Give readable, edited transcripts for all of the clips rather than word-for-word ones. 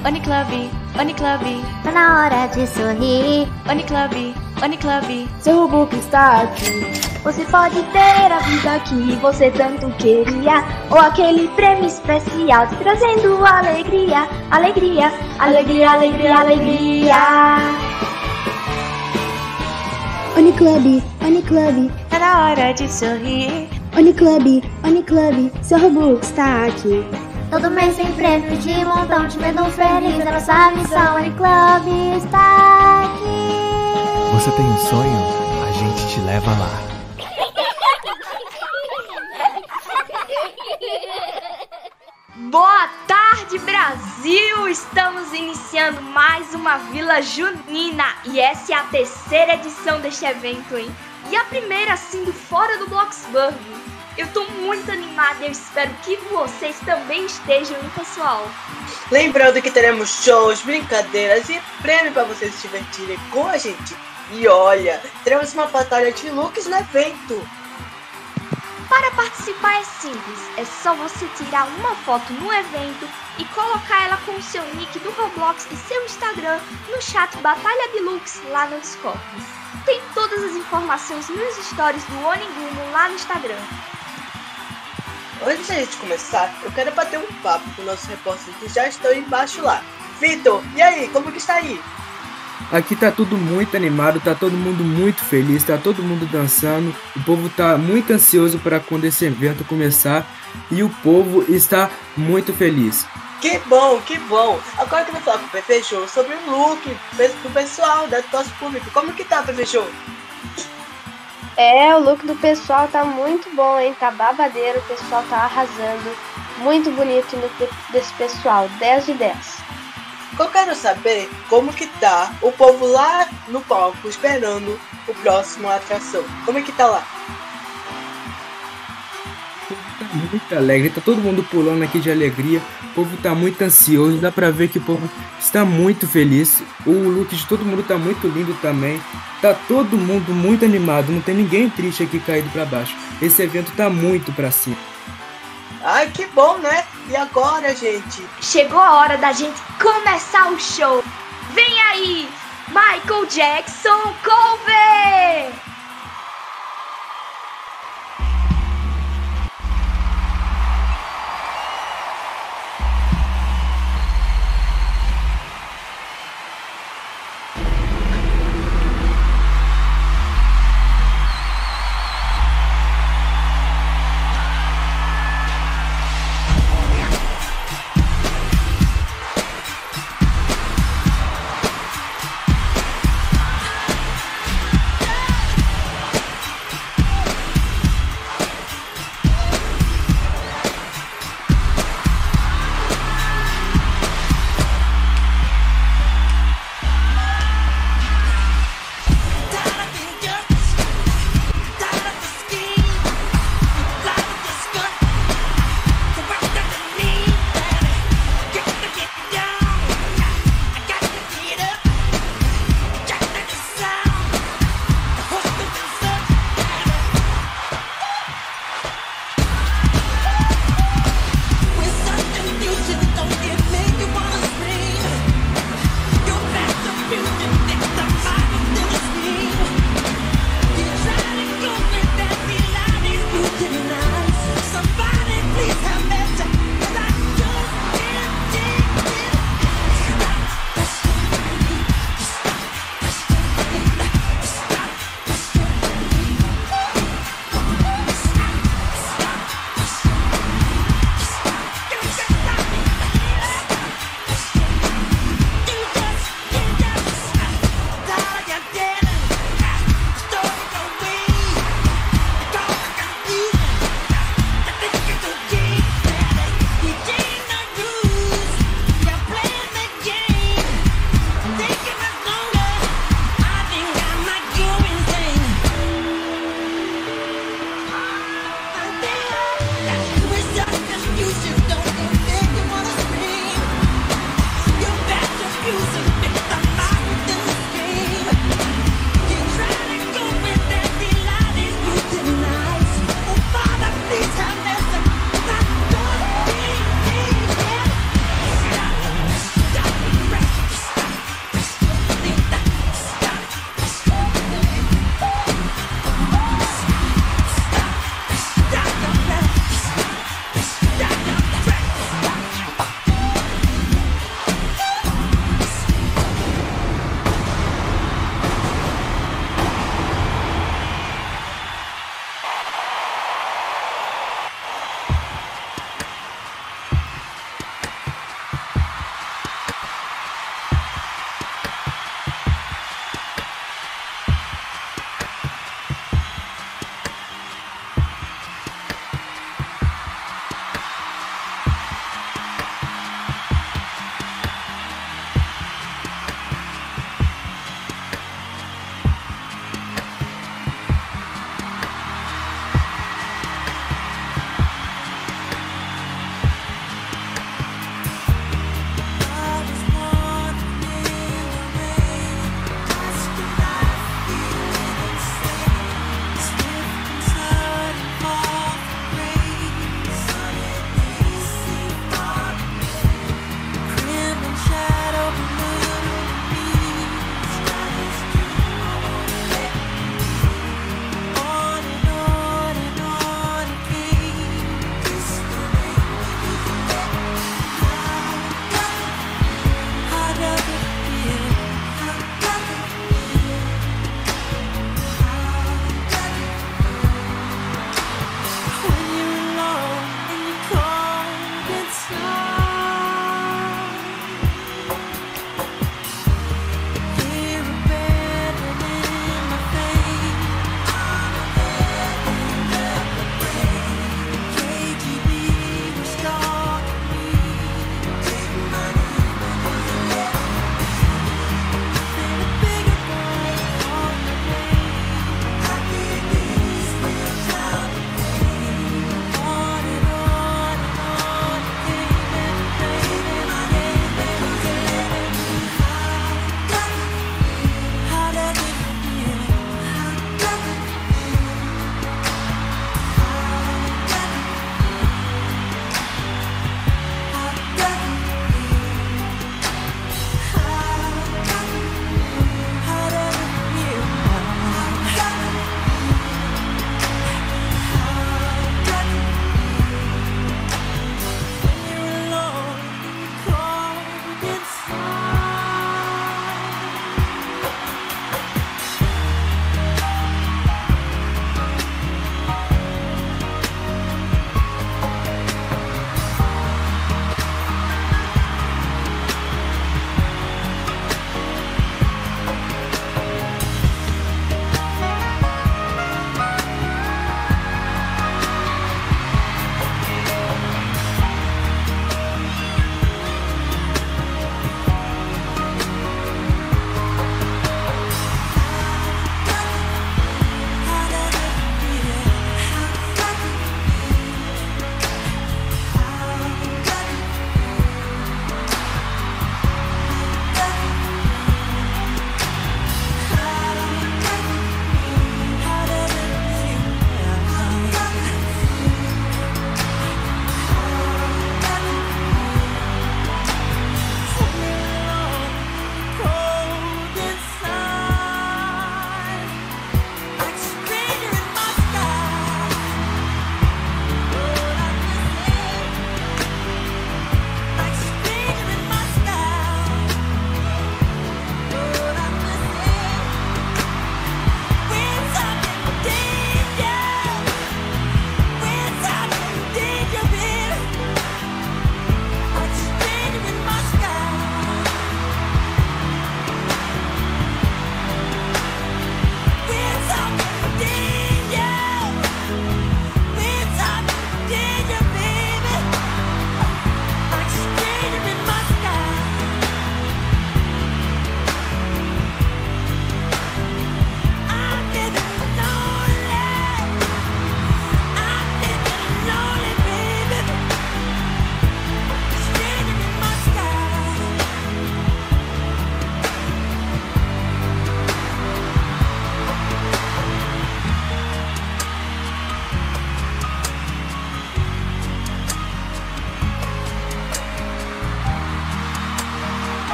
Uniclub, Uniclub, Tá na hora de sorrir. Uniclub, Uniclub. Seu Robux está aqui. Você pode ter a vida que você tanto queria, ou aquele prêmio especial te trazendo alegria, alegria, alegria, alegria, alegria. Uniclub, Uniclub, Tá na hora de sorrir. Uniclub, Uniclub, seu Robux está aqui. Todo mês tem prêmio de montão, te vendo feliz. A nossa missão Uniclub está aqui. Você tem um sonho? A gente te leva lá. Boa tarde, Brasil! Estamos iniciando mais uma Vila Junina e essa é a terceira edição deste evento, hein? E a primeira, assim, do Fora do Bloxburg. Eu tô muito animada e eu espero que vocês também estejam, hein, pessoal? Lembrando que teremos shows, brincadeiras e prêmio para vocês se divertirem com a gente. E olha, teremos uma batalha de looks no evento. Para participar é simples, é só você tirar uma foto no evento e colocar ela com o seu nick do Roblox e seu Instagram no chat Batalha de Looks lá no Discord. Tem todas as informações nos stories do Onigumo lá no Instagram. Antes de a gente começar, eu quero bater um papo com nossos repórteres que já estão embaixo lá. Vitor, e aí, como que está aí? Aqui tá tudo muito animado, tá todo mundo muito feliz, tá todo mundo dançando. O povo tá muito ansioso para quando esse evento começar e o povo está muito feliz. Que bom, que bom. Agora que eu vou falar com o PVJ sobre o look do pessoal, do nosso público. Como que tá, PVJ? O look do pessoal tá muito bom, hein? Tá babadeiro, o pessoal tá arrasando. Muito bonito o look desse pessoal, 10 de 10. Eu quero saber como que tá o povo lá no palco esperando o próximo atração. Como é que tá lá? O povo tá muito alegre, tá todo mundo pulando aqui de alegria. O povo tá muito ansioso, dá pra ver que o povo está muito feliz. O look de todo mundo tá muito lindo também. Tá todo mundo muito animado, não tem ninguém triste aqui caído pra baixo. Esse evento tá muito pra cima. Ai, que bom, né? E agora, gente? Chegou a hora da gente começar o show. Vem aí, Michael Jackson Cover!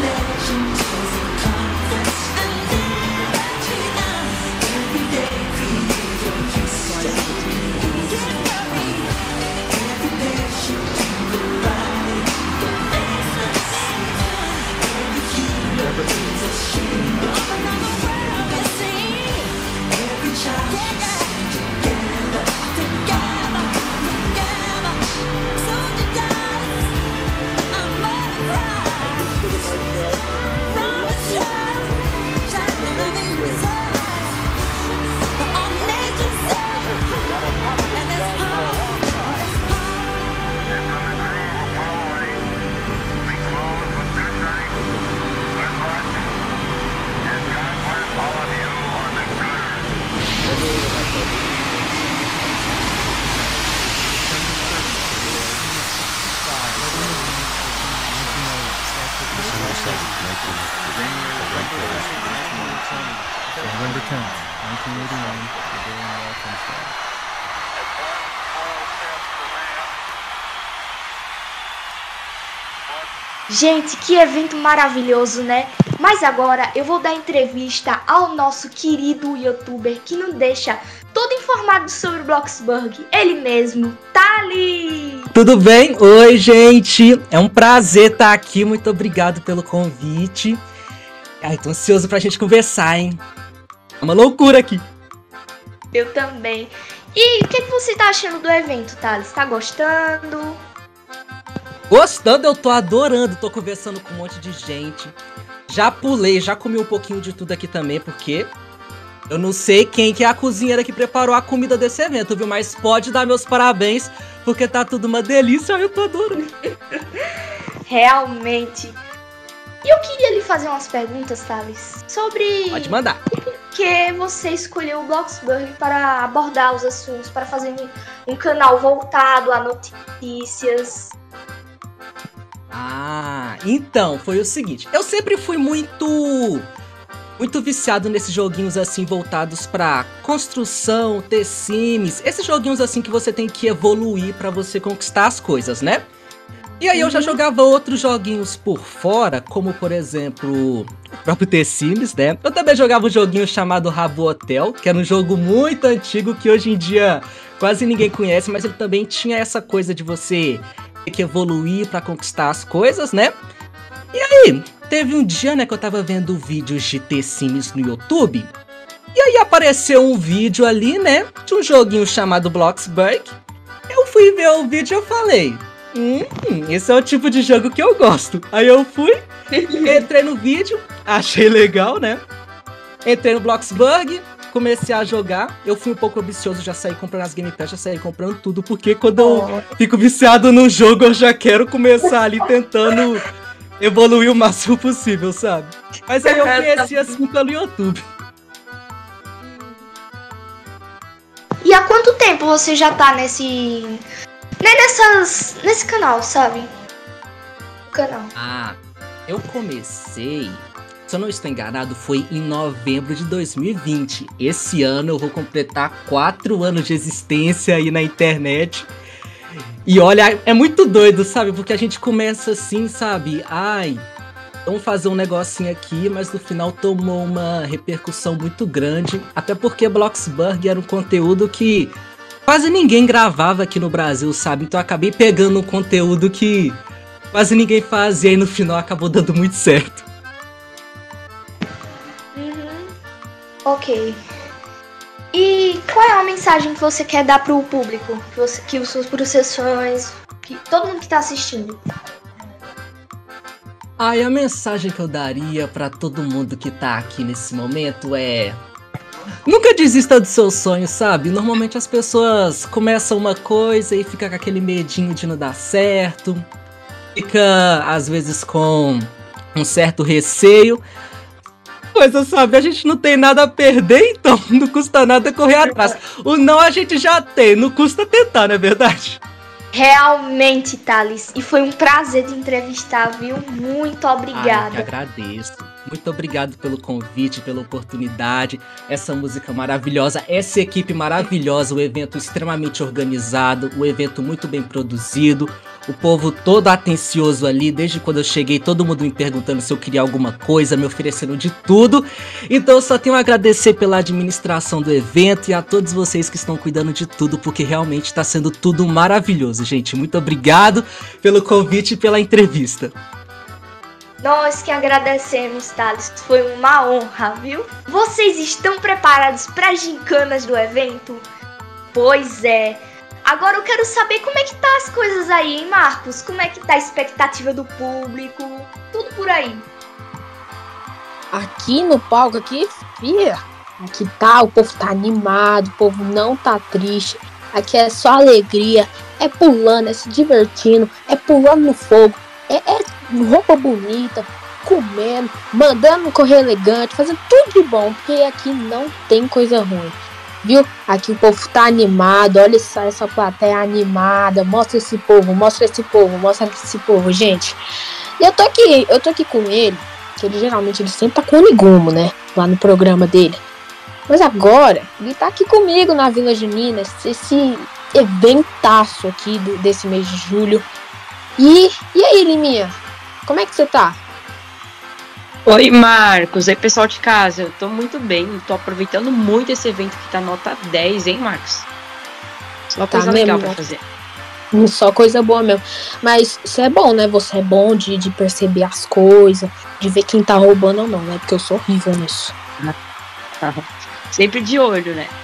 November 10th, 1989, the day when it all comes down. Gente, que evento maravilhoso, né? Mas agora eu vou dar entrevista ao nosso querido youtuber que nos deixa todo informado sobre o Bloxburg. Ele mesmo, Thales! Tudo bem? Oi, gente! É um prazer estar aqui, muito obrigado pelo convite. Ai, tô ansioso pra gente conversar, hein? É uma loucura aqui. Eu também. E o que você tá achando do evento, Thales? Tá gostando? Gostando, eu tô adorando, tô conversando com um monte de gente. Já pulei, já comi um pouquinho de tudo aqui também, porque eu não sei quem que é a cozinheira que preparou a comida desse evento, viu? Mas pode dar meus parabéns, porque tá tudo uma delícia, eu tô adorando. Realmente. E eu queria lhe fazer umas perguntas, Thales, sobre... Pode mandar. Por que você escolheu o Bloxburg para abordar os assuntos, para fazer um canal voltado a notícias? Ah, então, foi o seguinte, eu sempre fui muito viciado nesses joguinhos assim voltados pra construção, The Sims, esses joguinhos assim que você tem que evoluir pra você conquistar as coisas, né? E aí eu já jogava outros joguinhos por fora, como por exemplo, o próprio The Sims, né? Eu também jogava um joguinho chamado Rabo Hotel, que era um jogo muito antigo que hoje em dia quase ninguém conhece, mas ele também tinha essa coisa de você ter que evoluir pra conquistar as coisas, né? E aí, teve um dia, né, que eu tava vendo vídeos de The Sims no YouTube, e aí apareceu um vídeo ali, né, de um joguinho chamado Bloxburg. Eu fui ver o vídeo e eu falei, esse é o tipo de jogo que eu gosto. Aí eu fui, entrei no vídeo, achei legal, né, entrei no Bloxburg, comecei a jogar, eu fui um pouco ambicioso, já saí comprando as Game Pass, já saí comprando tudo, porque quando eu fico viciado num jogo, eu já quero começar ali tentando evoluir o máximo possível, sabe? Mas aí eu conheci assim pelo YouTube. E há quanto tempo você já tá nesse canal, sabe? O canal. Ah, eu comecei, se eu não estou enganado, foi em novembro de 2020. Esse ano eu vou completar 4 anos de existência aí na internet. E olha, é muito doido, sabe? Porque a gente começa assim, sabe? Ai, vamos fazer um negocinho aqui, mas no final tomou uma repercussão muito grande. Até porque Bloxburg era um conteúdo que quase ninguém gravava aqui no Brasil, sabe? Então eu acabei pegando um conteúdo que quase ninguém fazia e no final acabou dando muito certo. Ok. E qual é a mensagem que você quer dar pro público? Que os seus fãs, que todo mundo que tá assistindo? Ah, e a mensagem que eu daria pra todo mundo que tá aqui nesse momento é... nunca desista dos seus sonhos, sabe? Normalmente as pessoas começam uma coisa e fica com aquele medinho de não dar certo. Fica, às vezes, com um certo receio. Coisa, sabe? A gente não tem nada a perder, então não custa nada correr atrás. O não a gente já tem, não custa tentar, não é verdade? Realmente, Thales. E foi um prazer te entrevistar, viu? Muito obrigada. Eu que agradeço. Muito obrigado pelo convite, pela oportunidade. Essa música maravilhosa, essa equipe maravilhosa, o evento extremamente organizado, o evento muito bem produzido, o povo todo atencioso ali, desde quando eu cheguei, todo mundo me perguntando se eu queria alguma coisa, me oferecendo de tudo. Então eu só tenho a agradecer pela administração do evento e a todos vocês que estão cuidando de tudo, porque realmente está sendo tudo maravilhoso, gente. Muito obrigado pelo convite e pela entrevista. Nós que agradecemos, Thales. Foi uma honra, viu? Vocês estão preparados para as gincanas do evento? Pois é. Agora eu quero saber como é que tá as coisas aí, hein, Marcos? Como é que tá a expectativa do público? Tudo por aí. Aqui no palco, aqui tá, o povo tá animado, o povo não tá triste. Aqui é só alegria, é pulando, é se divertindo, é pulando no fogo, é roupa bonita, comendo, mandando correr elegante, fazendo tudo de bom, porque aqui não tem coisa ruim. Viu? Aqui o povo tá animado, olha essa plateia animada, mostra esse povo, gente. E eu tô aqui com ele, que ele geralmente sempre tá com o Onigumo, né? Lá no programa dele. Mas agora, ele tá aqui comigo na Vila Junina, esse eventaço aqui desse mês de julho. E aí, Liminha? Como é que você tá? Oi, Marcos. Oi, pessoal de casa. Eu tô muito bem. Tô aproveitando muito esse evento que tá nota 10, hein, Marcos? Só coisa legal pra fazer. Só coisa boa mesmo. Mas isso é bom, né? Você é bom de perceber as coisas, de ver quem tá roubando ou não, né? Porque eu sou horrível nisso. Sempre de olho, né?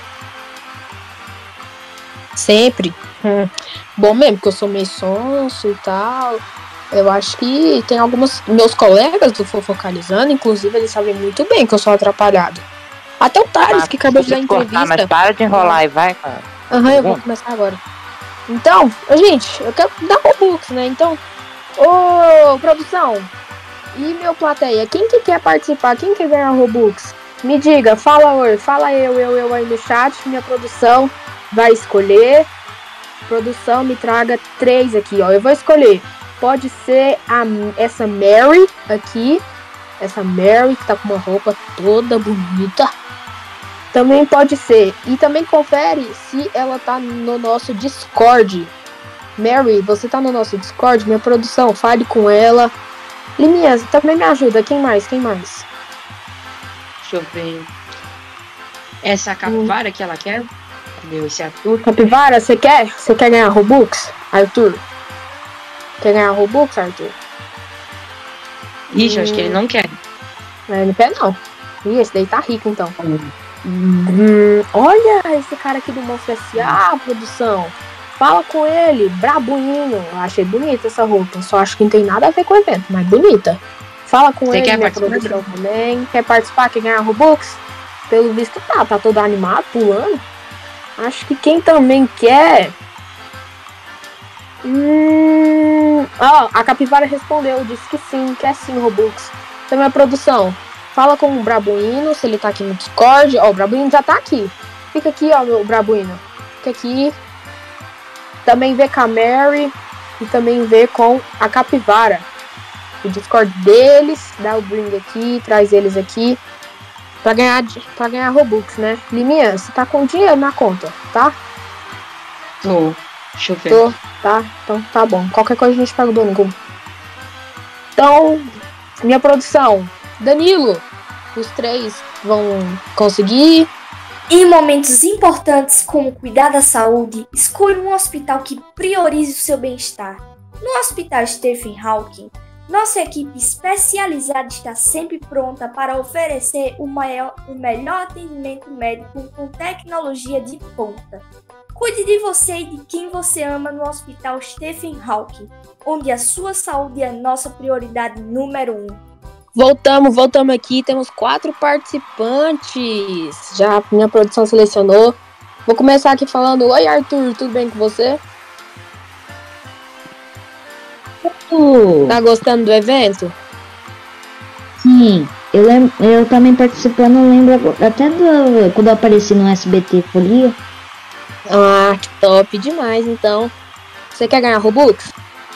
Sempre. Bom mesmo, porque eu sou meio sonso e tal. Eu acho que tem alguns meus colegas do Fofocalizando, inclusive, eles sabem muito bem que eu sou atrapalhado. Até o Thales, que acabou de dar entrevista. Mas para de enrolar e vai, cara. Eu vou começar agora. Então, gente, eu quero dar Robux, né? Então, ô, produção, e meu plateia, quem que quer participar? Quem quer ganhar Robux? Me diga, fala eu aí no chat, minha produção vai escolher. Produção, me traga 3 aqui, ó. Eu vou escolher. Pode ser essa Mary aqui. Essa Mary que tá com uma roupa toda bonita. Também pode ser. E também confere se ela tá no nosso Discord. Mary, você tá no nosso Discord? Minha produção, fale com ela. Liminha, também me ajuda. Quem mais? Deixa eu ver. Essa capivara que ela quer? Cadê esse Arthur? Capivara, você quer? Você quer ganhar Robux, Arthur? Quer ganhar Robux, Arthur? Ixi, acho que ele não quer. Ele não quer, não. Ih, esse daí tá rico, então. Olha esse cara aqui do Monstro S.A., produção. Fala com ele, Brabuinho. Achei bonita essa roupa. Só acho que não tem nada a ver com o evento, mas bonita. Fala com ele, minha produção também. Quer participar? Quer ganhar Robux? Pelo visto tá todo animado, pulando. Acho que quem também quer... a Capivara respondeu, disse que sim, quer sim Robux. Então, minha produção, fala com o Brabuino, se ele tá aqui no Discord. Ó, o Brabuino já tá aqui. Fica aqui, ó, meu Brabuino. Fica aqui. Também vê com a Mary e também vê com a Capivara. O Discord deles, dá o bring aqui, traz eles aqui. Pra ganhar Robux, né? Liminha, você tá com dinheiro na conta, tá? Tô. Deixa eu ver. Tá? Então tá bom. Qualquer coisa a gente pega o dono. Então, minha produção. Danilo, os 3 vão conseguir. Em momentos importantes como cuidar da saúde, escolha um hospital que priorize o seu bem-estar. No Hospital Stephen Hawking, nossa equipe especializada está sempre pronta para oferecer o melhor atendimento médico com tecnologia de ponta. Cuide de você e de quem você ama no Hospital Stephen Hawking, onde a sua saúde é nossa prioridade número 1. Voltamos aqui, temos 4 participantes. Já minha produção selecionou. Vou começar aqui falando, oi Arthur, tudo bem com você? Tá gostando do evento? Sim, eu também participando, lembro até quando eu apareci no SBT Folia. Ah, que top demais, então. Você quer ganhar Robux?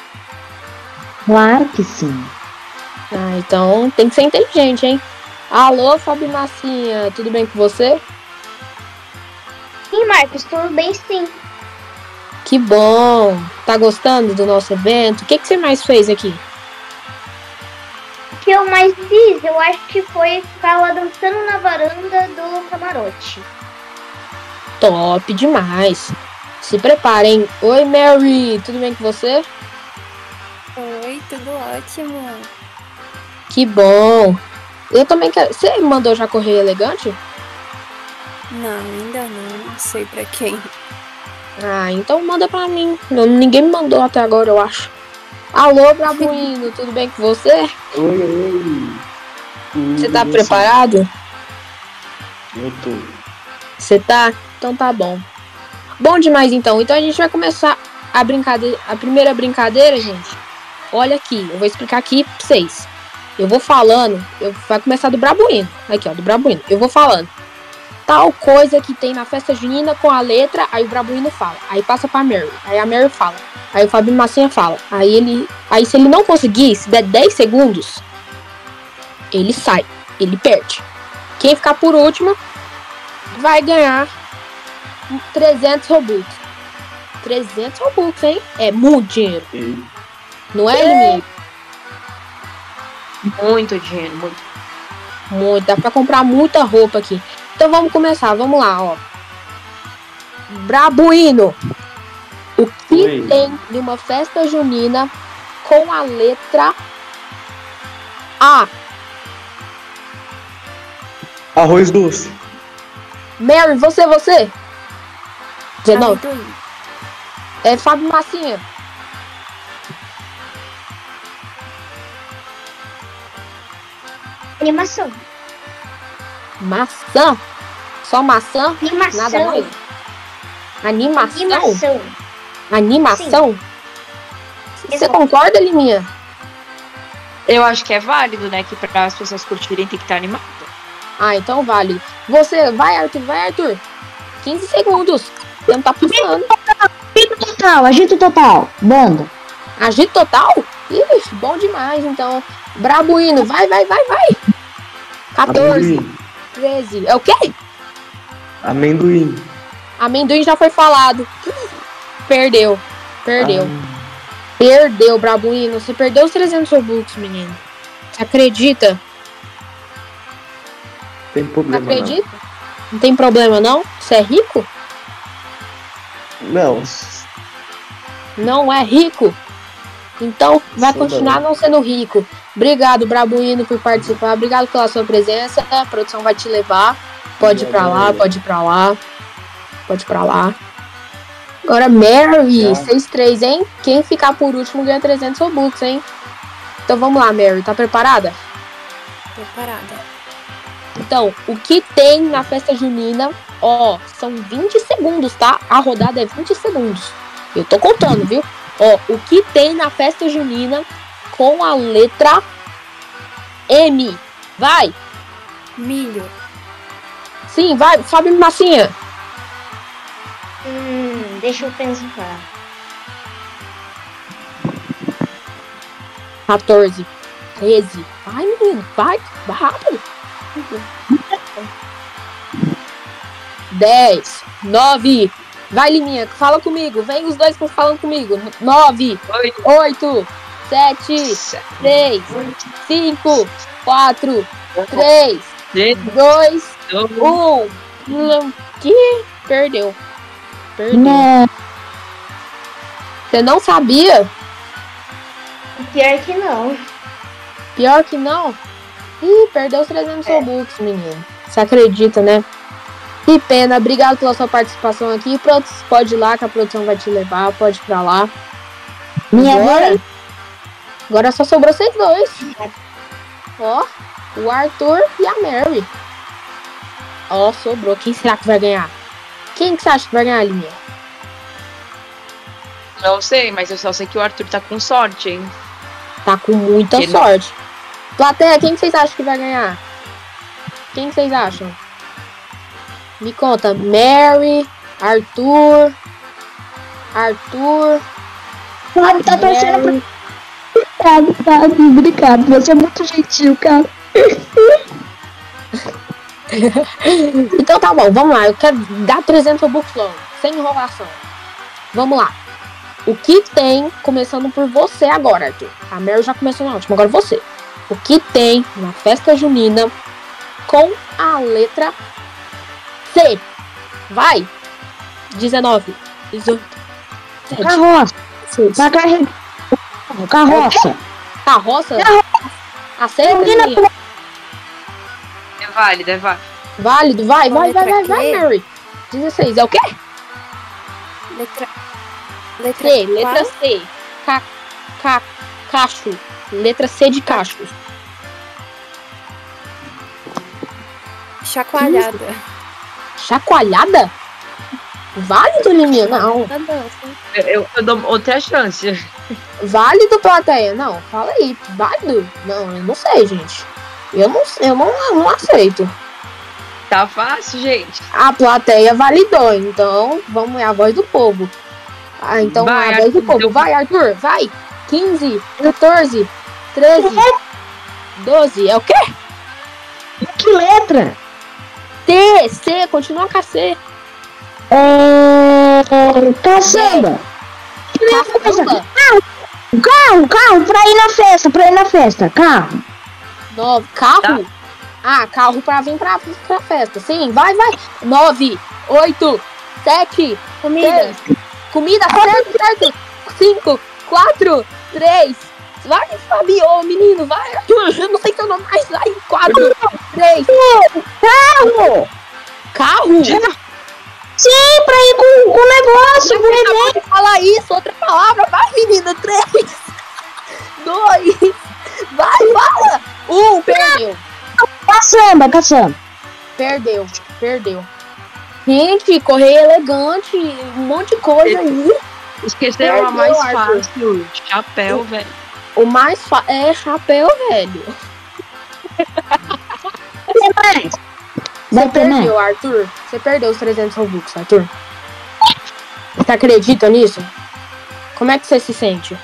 Claro que sim. Ah, então tem que ser inteligente, hein? Alô, Fábio Massinha, tudo bem com você? Sim, Marcos, tudo bem sim. Que bom. Tá gostando do nosso evento? O que você mais fez aqui? O que eu mais fiz, eu acho que foi ficar lá dançando na varanda do camarote. Top demais. Se preparem. Oi, Mary. Tudo bem com você? Oi, tudo ótimo. Que bom. Eu também quero... Você mandou já correr elegante? Não, ainda não sei pra quem. Ah, então manda pra mim. Ninguém me mandou até agora, eu acho. Alô, Brabuíno, tudo bem com você? Oi. Você tá preparado? Eu tô. Você tá? Então tá bom. Bom demais, então. Então a gente vai começar a brincadeira. A primeira brincadeira, gente. Olha aqui, eu vou explicar aqui pra vocês. Eu vou falando, vai começar do Brabuíno. Aqui, ó, do Brabuíno. Eu vou falando. Tal coisa que tem na festa junina com a letra, aí o Brabuíno fala. Aí passa pra Mary. Aí a Mary fala. Aí o Fábio Massinha fala. Aí se ele não conseguir, se der 10 segundos, ele sai. Ele perde. Quem ficar por último vai ganhar 300 Robux. 300 Robux, hein? É muito dinheiro. Não é, Liminha? Muito dinheiro, muito. Muito. Dá pra comprar muita roupa aqui. Então vamos começar. Vamos lá, ó. Brabuíno. O que tem numa festa junina com a letra A? Arroz doce. Mary, você? 19. É Fábio Massinha. Animação. Maçã? Só maçã? Animação. Nada mais? Animação? Animação. Animação? Você concorda, Liminha? Eu acho que é válido, né? Que para as pessoas curtirem tem que estar animado. Ah, então válido. Você, vai, Arthur. 15 segundos. O tempo tá passando. Agito total. Banda. Agito total? Ixi, bom demais, então. Brabuíno, vai. 14. Amendoim. 13. É o quê? Amendoim. Amendoim já foi falado. Perdeu. Perdeu, Brabuíno. Você perdeu os 300 Robux, menino. Você acredita? Tem problema. Acredita? Não tem problema, não? Você é rico? Não. Não é rico? Então vai continuar não sendo rico. Obrigado, Brabuíno, por participar. Obrigado pela sua presença. A produção vai te levar. Pode ir pra lá. Agora, Mary, 6-3, hein? Quem ficar por último ganha 300 Robux, hein? Então vamos lá, Mary. Tá preparada? Preparada. Então, o que tem na festa junina? Ó, são 20 segundos, tá? A rodada é 20 segundos. Eu tô contando, viu? Ó, o que tem na festa junina com a letra M? Vai! Milho. Sim, vai, Fábio Massinha. Deixa eu pensar. 14, 13. Vai, menino, vai rápido. 10, 9. Vai, Liminha, fala comigo. Vem os dois falando comigo. 9, 8, 7, 6, 5, 4, 3, 2, 1. Que? Perdeu. Você não sabia? Pior que não. Ih, perdeu os 300 Robux, menino. Você acredita, né? Que pena. Obrigado pela sua participação aqui. Pronto, pode ir lá que a produção vai te levar. Pode ir pra lá. Agora só sobrou vocês dois. Ó, o Arthur e a Mary. Ó, sobrou. Quem será que vai ganhar? Quem que você acha que vai ganhar, Liminha? Não sei, mas eu só sei que o Arthur tá com sorte, hein? Tá com muita sorte. Plateia, quem que vocês acham que vai ganhar? Quem que vocês acham? Me conta. Mary, Arthur. Fábio tá torcendo pra... Obrigado. Você é muito gentil, cara. Então tá bom, vamos lá. Eu quero dar 300 Robux logo. Sem enrolação. Vamos lá. O que tem, começando por você agora, Arthur. A Mary já começou na última, agora você. O que tem na festa junina com a letra C? Vai. 19, 18, 7. Carroça. Pra carregar. Carroça. Carroça? Aceita, É válido, é válido. Válido, vai, Mary. 16, é o quê? Letra C. Cacho. Letra C de cacho. Chacoalhada. Chacoalhada? Válido, Liminha? Não. Eu dou outra chance. Válido, plateia? Não, fala aí. Válido? Não, eu não sei, gente. Eu não aceito. Tá fácil, gente. A plateia validou, então vamos ver a voz do povo. Então vai, a voz do povo. Vai, Arthur, vai. 15, 14, 13, 12. É o quê? Que letra? C, continua com a C. Caçamba. Caçamba? Carro, pra ir na festa, carro. Carro? Tá. Carro pra vir pra festa. Sim, vai. 9, 8, 7, comida. 6. Comida, certo. 5, 4, 3. Vai, Fabio, menino, vai. Eu não sei seu nome, mas vai. 4, 3. Carro? Sim, pra ir com o negócio, com o neném. Falar isso, outra palavra. Vai, menina. 3, 2. Vai, fala. 1, perdeu. Caçamba. Perdeu. Gente, correio elegante, um monte de coisa aí. Esqueceram a mais fácil. Chapéu, velho. O mais fácil é chapéu, velho. Você perdeu, Arthur. Você perdeu os 300 Robux, Arthur. Você acredita nisso? Como é que você se sente?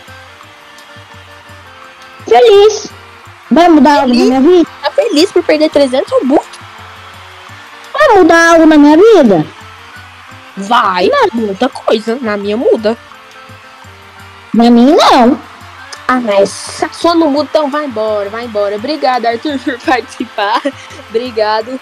Feliz. Vai mudar algo na minha vida? Tá feliz por perder 300 Robux? Vai mudar algo na minha vida? Vai, muita coisa. Na minha muda. Na minha não. Mas a sua não muda, então vai embora. Obrigado, Arthur, por participar. Obrigado.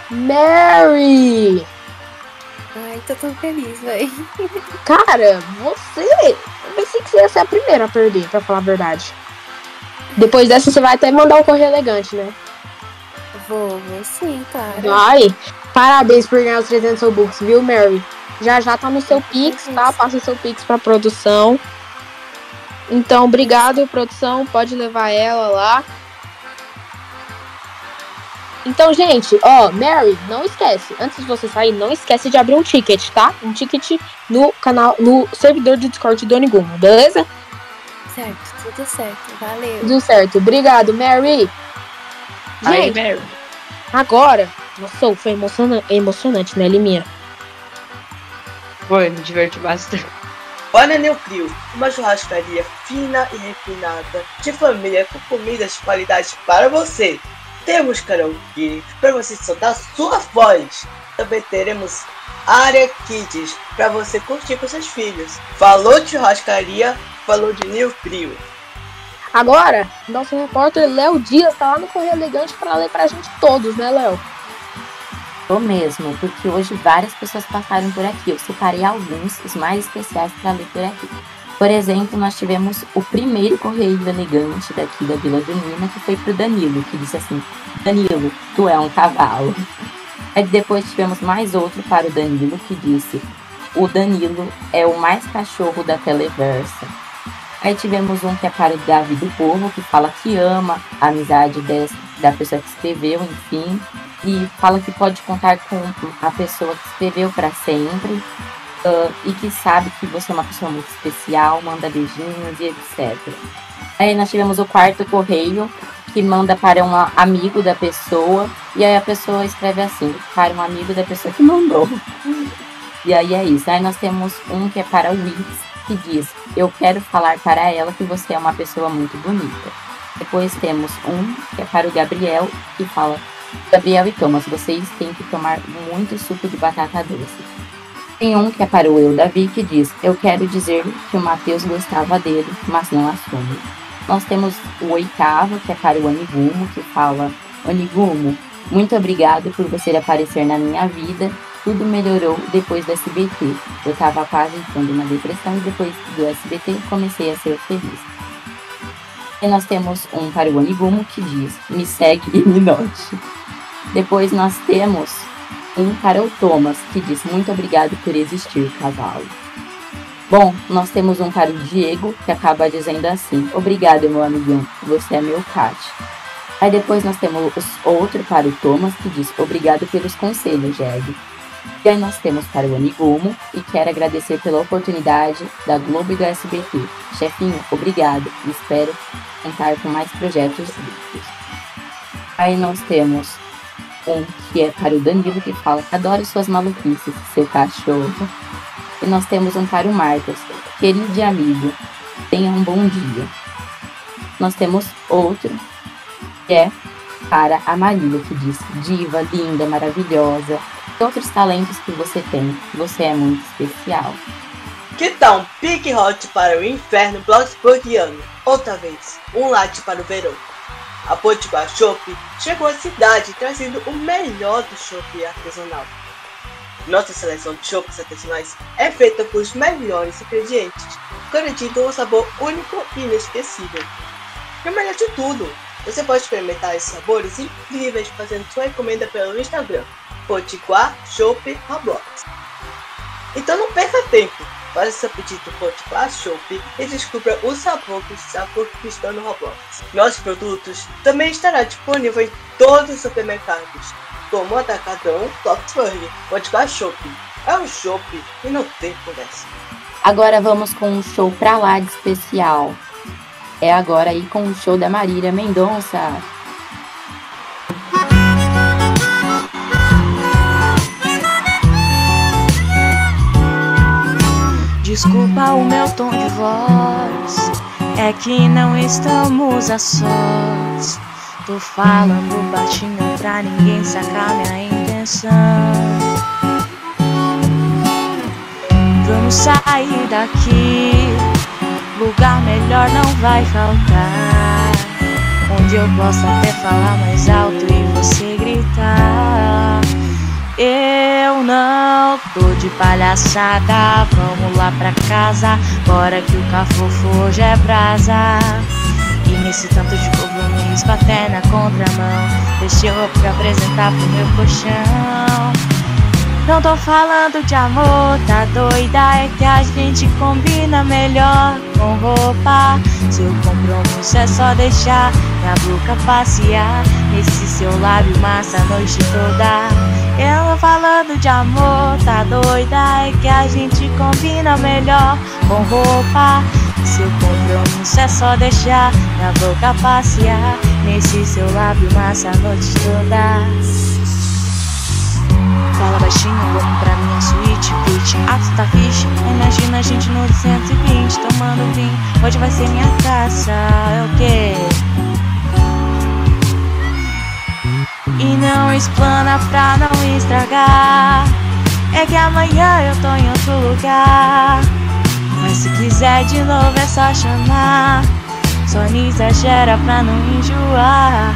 Mary! Ai, tô tão feliz, velho. Cara, eu pensei que você ia ser a primeira a perder, pra falar a verdade. Depois dessa, você vai até mandar um correio elegante, né? Vou sim, claro. Vai! Parabéns por ganhar os 300 Robux, viu, Mary? Já tá no seu Pix, tá? Passa o seu Pix pra produção. Então, obrigado, produção. Pode levar ela lá. Então, gente, Mary, não esquece. Antes de você sair, não esquece de abrir um ticket, tá? Um ticket no canal, no servidor do Discord do Onigumo, beleza? Certo, tudo certo. Valeu. Tudo certo. Obrigado, Mary. Gente, Mary. Agora, nossa, foi emocionante, né, Liminha? Foi, me diverti bastante. Bananil Crio, uma churrascaria fina e refinada, de família com comidas de qualidade para você. Temos karaokê para você soltar sua voz. Também teremos área Kids para você curtir com seus filhos. Falou de churrascaria, falou de Nil Crio. Agora, nosso repórter Léo Dias tá lá no Correio Elegante para ler pra gente todos, né, Léo? Tô mesmo, porque hoje várias pessoas passaram por aqui. Eu separei alguns, os mais especiais, para ler por aqui. Por exemplo, nós tivemos o primeiro correio elegante daqui da Vila Junina, que foi pro Danilo, que disse assim: Danilo, tu é um cavalo. Aí depois tivemos mais outro para o Danilo, que disse: o Danilo é o mais cachorro da Televersa. Aí tivemos um que é para o Davi do Povo, que fala que ama a amizade da pessoa que escreveu, enfim. E fala que pode contar com a pessoa que escreveu para sempre. E que sabe que você é uma pessoa muito especial, manda beijinhos e etc. Aí nós tivemos o quarto correio, que manda para um amigo da pessoa. E aí a pessoa escreve assim: para um amigo da pessoa que mandou. E aí é isso. Aí nós temos um que é para o Wix, que diz: eu quero falar para ela que você é uma pessoa muito bonita. Depois temos um que é para o Gabriel, que fala: Gabriel e Thomas, vocês têm que tomar muito suco de batata doce. Tem um que é para o Eu Davi que diz: eu quero dizer que o Matheus gostava dele, mas não assume. Nós temos o oitavo, que é para o Anigumo, que fala: Anigumo, muito obrigado por você aparecer na minha vida. Tudo melhorou depois do SBT. Eu tava quase entrando na depressão e depois do SBT comecei a ser feliz. E nós temos um para o Anigumo que diz: me segue e me note. Depois nós temos um para o Thomas que diz: muito obrigado por existir, cavalo. Bom, nós temos um para o Diego que acaba dizendo assim: obrigado, meu amigão, você é meu Cat. Aí depois nós temos outro para o Thomas que diz: obrigado pelos conselhos, Jeg. E aí nós temos para o Anigumo e quero agradecer pela oportunidade da Globo e do SBT. Chefinho, obrigado e espero contar com mais projetos juntos. Aí nós temos um que é para o Danilo que fala: adoro suas maluquices, seu cachorro. E nós temos um para o Marcos: querido e amigo, tenha um bom dia. Nós temos outro que é para a Marília que diz: diva, linda, maravilhosa. E outros talentos que você tem, você é muito especial. Que tal um pique hot para o inferno blogsburgiano? Outra vez, um latte para o verão. A Potiguar Chopp chegou à cidade trazendo o melhor do chopp artesanal. Nossa seleção de chopps artesanais é feita com os melhores ingredientes, garantindo um sabor único e inesquecível. E o melhor de tudo, você pode experimentar esses sabores incríveis fazendo sua encomenda pelo Instagram, Potiguar Chopp Roblox. Então não perca tempo, faça seu pedido Potiguar Chopp e descubra o sabor que está conquistando no Roblox. Nossos produtos também estarão disponíveis em todos os supermercados, como o Atacadão, Bloxburg, Potiguar Chopp. É um chopp e não tem conversa. Agora vamos com um show pra lá de especial. É agora aí com o show da Marília Mendonça. Desculpa o meu tom de voz, é que não estamos a sós. Tô falando baixinho pra ninguém sacar minha intenção. Vamos sair daqui, lugar melhor não vai faltar, onde eu possa até falar mais alto e você gritar. Eu não tô de palhaçada, vamos lá pra casa, bora que o cafofo hoje é brasa. E nesse tanto de povo eu me risco até na contramão, deixa eu te apresentar pro meu colchão. Não tô falando de amor, tá doida? É que a gente combina melhor com roupa. Seu compromisso é só deixar minha boca passear nesse seu lábio massa a noite toda. Eu tô falando de amor, tá doida? É que a gente combina melhor com roupa. Seu compromisso é só deixar minha boca passear nesse seu lábio massa a noite toda. Fala baixinho, vamos pra minha suíte, bitch, alto tá fixe. Imagina a gente no 120, tomando vinho. Hoje vai ser minha caça, é o quê? E não explana pra não estragar, é que amanhã eu tô em outro lugar. Mas se quiser de novo é só chamar, só não exagera pra não enjoar.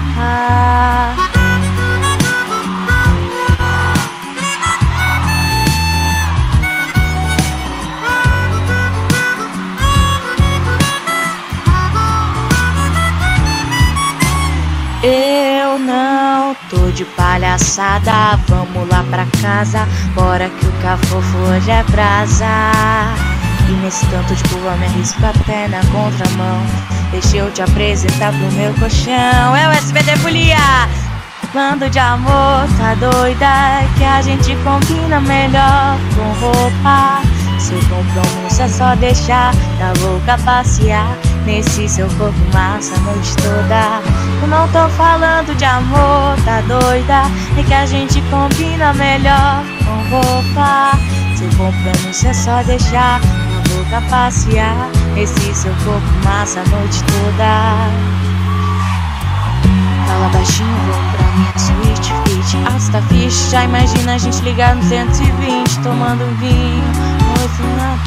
Eu não tô de palhaçada, vamos lá pra casa, bora que o cafofo hoje é brasa. E nesse tanto de curva me arrisco até na contramão, deixa eu te apresentar pro meu colchão. É o SBT Folia! Falando de amor, tá doida? Que a gente combina melhor com roupa. Seu compromisso é só deixar da boca passear nesse seu corpo massa a noite toda. Eu não tô falando de amor, tá doida? É que a gente combina melhor com roupa. Seu compromisso é só deixar da boca passear nesse seu corpo massa a noite toda. Fala baixinho, vamos pra minha suíte, fit, alto tá fixe. triste. Já imagina a gente ligar no 120, tomando vinho. Oi, final.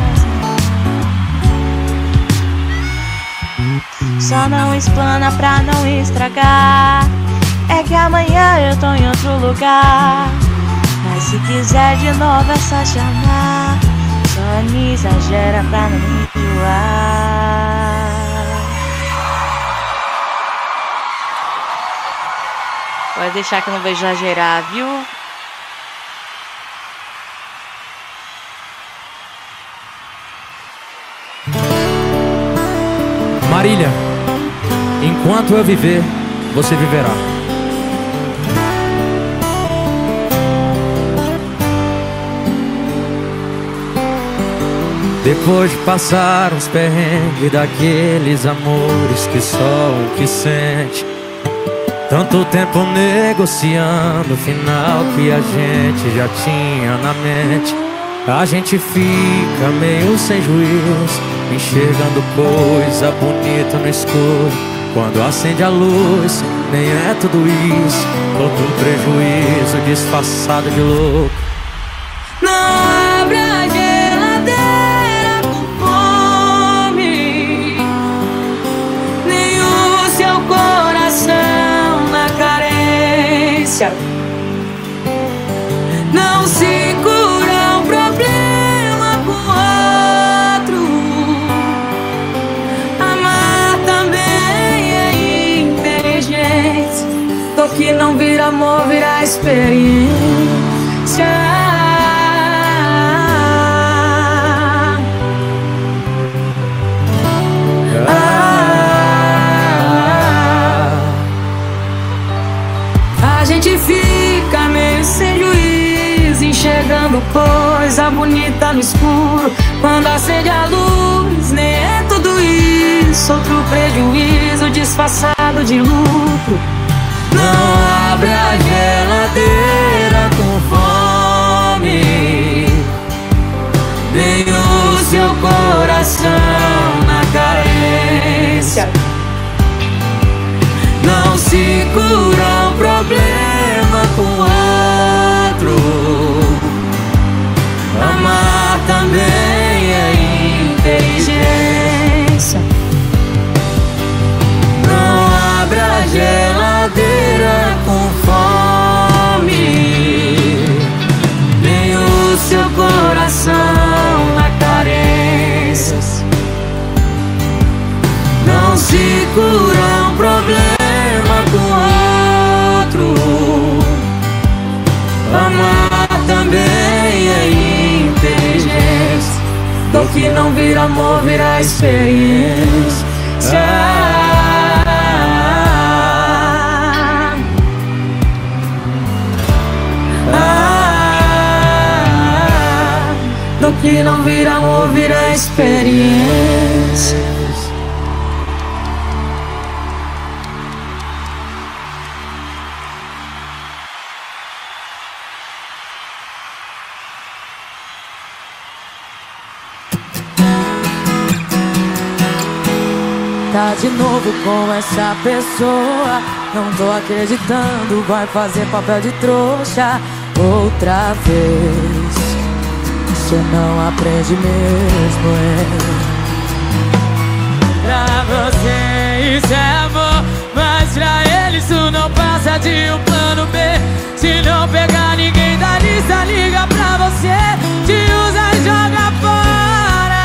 Só não explana pra não estragar. É que amanhã eu tô em outro lugar. Mas se quiser de novo é só chamar. Só me exagera pra não me enjoar. Pode deixar que eu não vou exagerar, viu? Marília, enquanto eu viver, você viverá. Depois de passar uns perrengues daqueles amores que só um que sente, tanto tempo negociando o final que a gente já tinha na mente, a gente fica meio sem juízo, enxergando coisa bonita no escuro. Quando acende a luz, nem é tudo isso, outro prejuízo disfarçado de louco. Não abre a geladeira com fome, nem o seu coração na carência. Não se cura um problema com outro. Amar também é inteligência. Do que não vira amor, vira experiência. A gente fica meio sem juízo, enxergando coisa bonita no escuro. Quando acende a luz, nem é tudo isso, outro prejuízo disfarçado de lucro. Não abre a geladeira com fome, nem o seu coração na carência. Não se cura um problema com outro. Amar também é inteligência. Não abra a geladeira com fome, nem o seu coração na carência. Não se cura um problema com outro. Amar também é inteligência. Do que não vira amor, vira experiência. Do que não vira amor, vira experiência. Tá de novo com essa pessoa, não tô acreditando, vai fazer papel de trouxa outra vez. Você não aprende mesmo, Pra você isso é amor, mas pra ele isso não passa de um plano B. Se não pegar ninguém da lista, liga pra você, te usa e joga fora.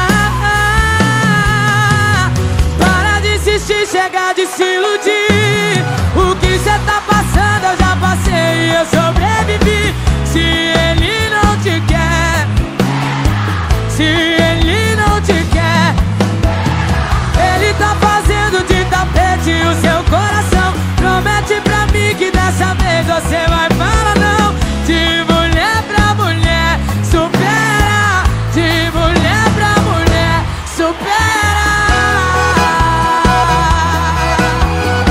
Para de insistir, chega de se iludir. O que cê tá passando eu já passei e eu sobrevivi. Se ele não te quer, se ele não te quer, ele tá fazendo de tapete o seu coração. Promete pra mim que dessa vez você vai falar não. De mulher pra mulher, supera. De mulher pra mulher, supera.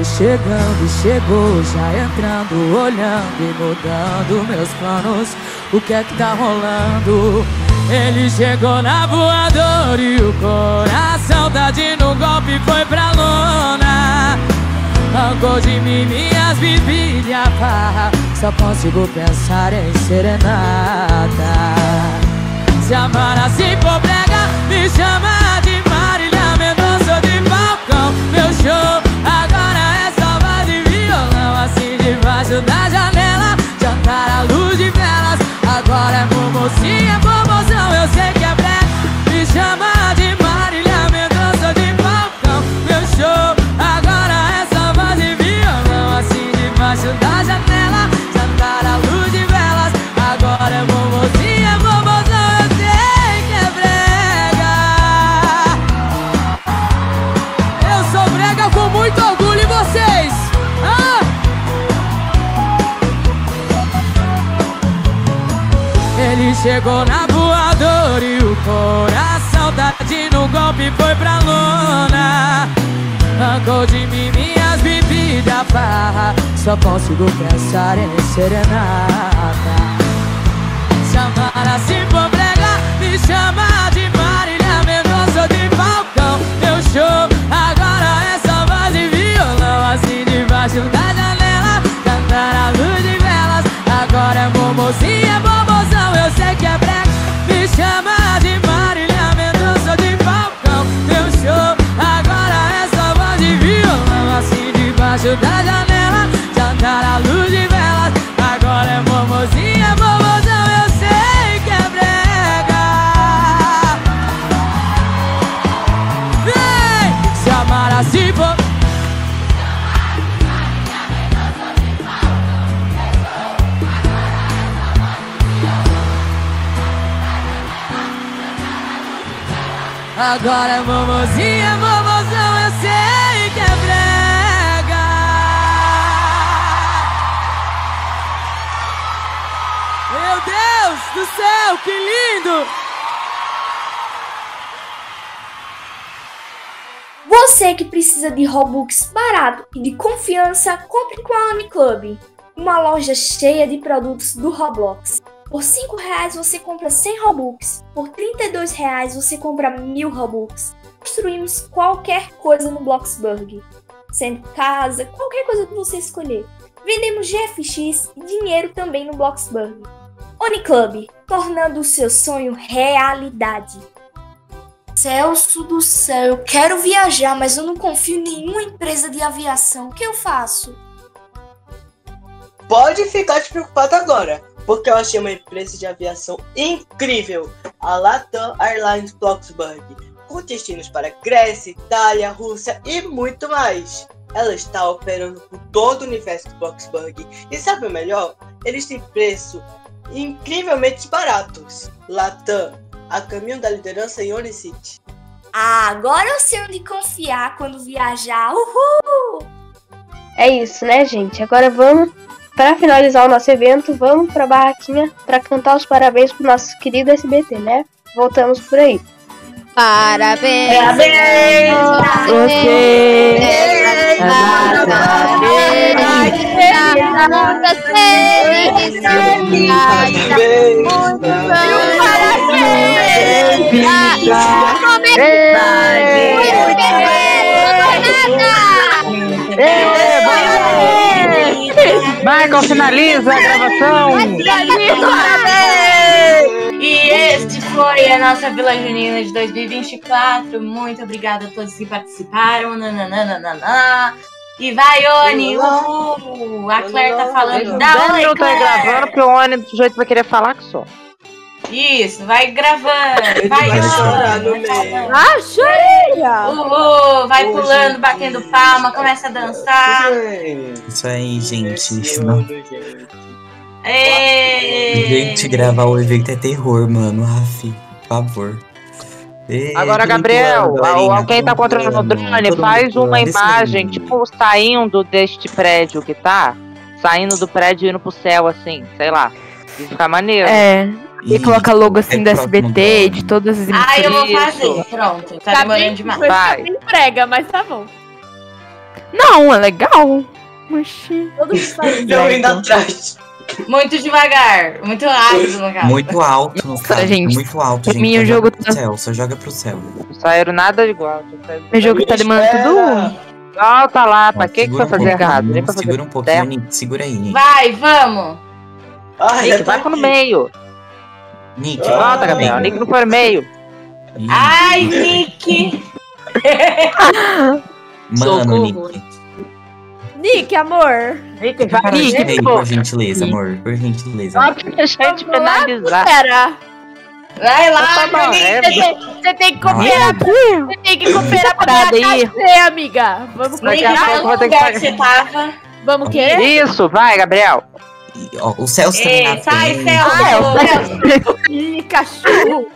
chegando, chegou, já entrando, olhando e mudando meus planos. O que é que tá rolando? Ele chegou na voadora e o coração tá de no golpe, foi pra lona. Arrancou de mim minhas bebidas e a farra, só consigo pensar em serenata. Se amar assim for brega, me chama de Marília Mendonça de balcão. Meu show agora é só voz e violão, assim debaixo da janela, jantar à luz de velas. Agora é mocinha, bobozão, eu sei que é brega. Me chama de Marília Mendonça de balcão. Meu show agora é só voz e violão, assim debaixo da janela, jantar à luz de velas. Agora é mocinha, bobozão, eu sei que é brega. Eu sou brega com muito orgulho em vocês. Ele chegou na voadora e o coração tá de no golpe, foi pra lona. Arrancou de mim minhas bebidas, farra, só consigo pensar em serenata. Se amar assim for brega, me chama de Marília Mendonça de balcão. Meu show agora é só voz e violão, assim debaixo da janela, cantar à luz de velas. Agora é mocinha, bobozão, eu sei que é brega. Me chama de Marília Mendonça de balcão. Meu show agora é só voz e violão, assim debaixo da janela, jantar à luz de velas. Agora é mocinha, bobozão, eu sei que é brega. Vem! Se amar assim for... Agora é mocinha, bobozão, eu sei que é brega. Meu Deus do céu, que lindo! Você que precisa de Robux barato e de confiança, compre com a Uniclub, uma loja cheia de produtos do Roblox. Por R$5 você compra 100 Robux, por R$32 você compra 1000 Robux. Construímos qualquer coisa no Bloxburg, sendo casa, qualquer coisa que você escolher. Vendemos GFX e dinheiro também no Bloxburg. Uniclub, tornando o seu sonho realidade. Celso do céu, eu quero viajar, mas eu não confio em nenhuma empresa de aviação. O que eu faço? Pode ficar despreocupado agora, porque eu achei uma empresa de aviação incrível, a Latam Airlines Bloxburg, com destinos para Grécia, Itália, Rússia e muito mais. Ela está operando por todo o universo do Bloxburg e sabe o melhor? Eles têm preço incrivelmente baratos. Latam, a caminho da liderança em Unicity. Ah, agora eu sei onde confiar quando viajar. Uhul! É isso, né, gente? Agora vamos, para finalizar o nosso evento, vamos pra barraquinha para cantar os parabéns pro nosso querido SBT, né? Voltamos por aí. Parabéns! Parabéns! Michael, finaliza a gravação! E esse foi a nossa Vila Junina de 2024. Muito obrigada a todos que participaram. Nananana. E vai, Oni! Uhul! A Claire tá falando. Dá oi, não tá Claire! gravando, porque o Oni do jeito vai querer falar que só. Isso, vai gravando. Vai chorar no meio. Ah, choreia! Uhul! Vai pulando, batendo palma, começa a dançar. Isso aí, gente. Isso não... Ei. Gente, gravar o evento é terror, mano. Aff, por favor. Agora, Gabriel, alguém tá controlando o drone, faz uma imagem, tipo, saindo deste prédio que tá, saindo do prédio e indo pro céu, assim, sei lá. Isso fica maneiro. É, e coloca logo assim do SBT, de todas as emissoras. Ah, eu vou fazer, pronto. Tá demorando demais. Vai. Entrega, mas tá bom. Não, é legal. Oxi. Todo mundo faz Eu indo atrás. Muito devagar, muito rápido no caso. Muito alto, no caso. gente. Muito alto, gente. Meu Só jogo joga pro céu, só joga pro céu. Não saíram nada igual. Meu jogo tá demandando tudo. Volta lá, pra que Segura foi um fazer pouquinho, errado? Nem pra fazer segura um pouquinho, Nick. Segura aí, Nick. Vai, vamos. Nick, vai pro meio. Nick, Volta, Gabriel. Nick não foi no meio. Ai, Nick. Mano, Nick. Nick, amor. Nick, Para vai, de Nick, meio, pô. por gentileza, amor. Por gentileza. Só pra gente penalizar. Pera. Vai lá, Tá bom, Nick. Você tem que Vai. cooperar. Você tem que cooperar pra Parada ganhar aí. cachê, amiga. Vamos Daqui a Nick, pouco no vou ter que lugar que sair. você tava. Vamos querer? Isso, vai, Gabriel. Ó, o Celso também na Sai, frente. Celso. Ih, cachorro.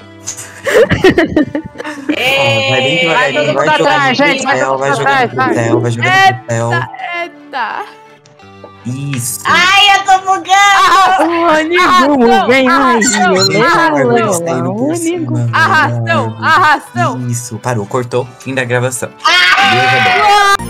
Ó, vai bem Vai devagarinho, todo vai mundo jogando atrás, pro gente, vai céu, todo vai mundo jogando atrás, pro vai. céu, vai jogando pro céu. Eita. Isso. Ai, eu tô bugando. Amigo, vem aí. Arrastão. Isso, parou, cortou, fim da gravação. Beijo,